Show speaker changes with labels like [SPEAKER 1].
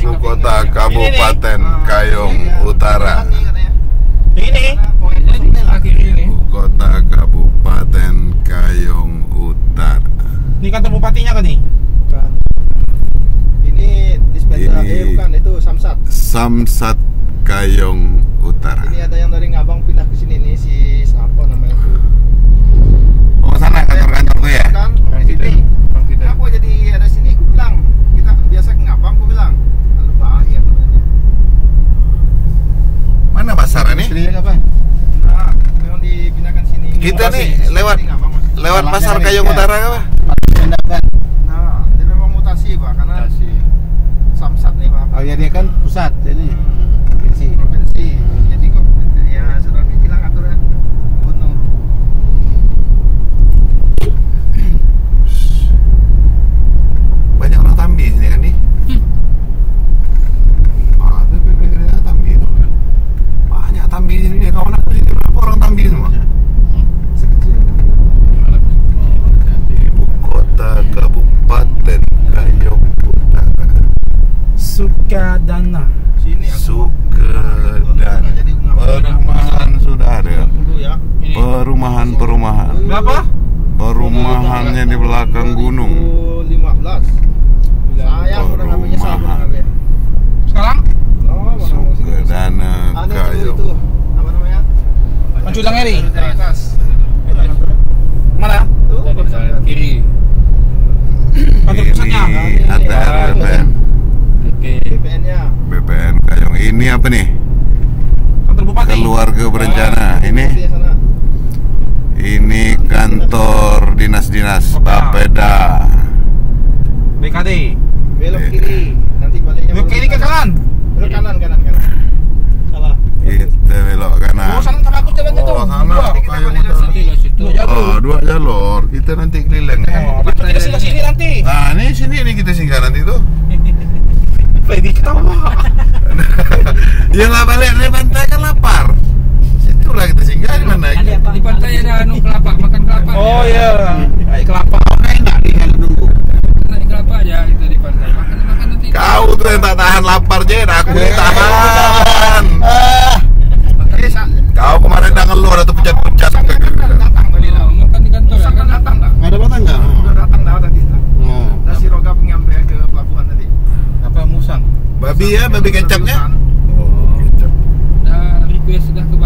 [SPEAKER 1] Ibu kota Kabupaten Kayong Utara.
[SPEAKER 2] Ini
[SPEAKER 1] Ibu kota Kabupaten Kayong Utara.
[SPEAKER 2] ini kantor bupatinya kan nih?
[SPEAKER 3] Bukan. Ini dispenser bukan, itu Samsat.
[SPEAKER 1] Samsat Kayong Utara.
[SPEAKER 3] Ini ada yang dari Ngabang pindah ke sini nih, si siapa namanya tuh?
[SPEAKER 1] Oh, sana kantor-kantor tuh ya?
[SPEAKER 3] Kan? Sini. Kenapa jadi ada sini? Aku bilang, kita biasa ke Ngabang, aku bilang. Lalu bahaya katanya.
[SPEAKER 1] Mana pasar ini?
[SPEAKER 3] Istrinya apa? Nah, memang dipindahkan sini.
[SPEAKER 1] Kita nih lewat
[SPEAKER 3] Di Ngabang, Mas.
[SPEAKER 1] lewat pasar Kayong Utara apa?
[SPEAKER 3] Nah, dia memang mutasi Pak, karena Samsat nih Pak.
[SPEAKER 4] Oh ya, dia kan pusat jadi
[SPEAKER 3] Provinsi. Jadi kok ya sudah bilang aturan gubernur.
[SPEAKER 1] Banyak orang Tambi sini kan nih? Ada PPKD Tambi itu. Banyak Tambi sini nih. Kawan aku sini berapa orang Tambi semua?
[SPEAKER 4] sekecil.
[SPEAKER 1] Ibu kota Kabupaten Kayong Utara.
[SPEAKER 2] Sukadana.
[SPEAKER 3] Sini
[SPEAKER 1] Sukedan. Perumahan sudah ada.
[SPEAKER 3] dulu ya.
[SPEAKER 1] Perumahan.
[SPEAKER 2] Berapa?
[SPEAKER 1] Perumahannya di belakang gunung.
[SPEAKER 3] 15. Sayang udah nggak menyesal udah nggak ya.
[SPEAKER 2] Sekarang?
[SPEAKER 3] Oh,
[SPEAKER 1] Sukedana
[SPEAKER 3] ada itu
[SPEAKER 1] Kayong.
[SPEAKER 3] apa namanya?
[SPEAKER 2] Mancudang Eri.
[SPEAKER 3] Dari atas.
[SPEAKER 2] Mana?
[SPEAKER 3] Tuh,
[SPEAKER 5] Kiri.
[SPEAKER 2] Kantor pusatnya.
[SPEAKER 1] Ini ATR BPN.
[SPEAKER 3] BPN-nya.
[SPEAKER 1] BPN Kayong. Ini apa nih?
[SPEAKER 2] Kantor bupati.
[SPEAKER 1] Keluarga berencana. Ini kantor dinas-dinas Bapeda.
[SPEAKER 2] BKD.
[SPEAKER 3] Belok kiri. Nanti baliknya
[SPEAKER 2] Belok kiri ke kanan.
[SPEAKER 3] Belok kanan. Salah.
[SPEAKER 1] Kita belok kanan.
[SPEAKER 2] Oh, sana kan aku jalan itu.
[SPEAKER 1] Oh, sana
[SPEAKER 2] Dua.
[SPEAKER 1] Kayong Utara.
[SPEAKER 2] Dua jalur.
[SPEAKER 1] Oh, 2 jalur. Kita nanti keliling.
[SPEAKER 2] Oh, kita tidak singgah sini nanti.
[SPEAKER 1] Nah, ini sini nih kita singgah nanti tuh.
[SPEAKER 2] Lagi ketawa.
[SPEAKER 1] Ya nggak balik dari pantai kan lapar. Situlah kita singgah di mana?
[SPEAKER 5] Di pantai ada anu kelapa, makan kelapa.
[SPEAKER 2] Oh iya. Kayak kelapa.
[SPEAKER 4] Enak di sana dulu.
[SPEAKER 5] Naik kelapa aja itu di pantai. Makan nanti.
[SPEAKER 1] Kau tuh yang tak tahan lapar Jen, aku yang tahan. Kau kemarin udah ngeluh ada tuh pecat-pecat.
[SPEAKER 3] Datang tadi lah.
[SPEAKER 5] Makan di kantor ya kan?
[SPEAKER 3] Datang dah.
[SPEAKER 4] Ada batang nggak?
[SPEAKER 3] Udah datang dah tadi.
[SPEAKER 4] Oh.
[SPEAKER 3] Nasi roga pengambil ke pelabuhan tadi.
[SPEAKER 4] Apa musang?
[SPEAKER 1] Babi ya, babi kecapnya.
[SPEAKER 5] Udah request sudah ke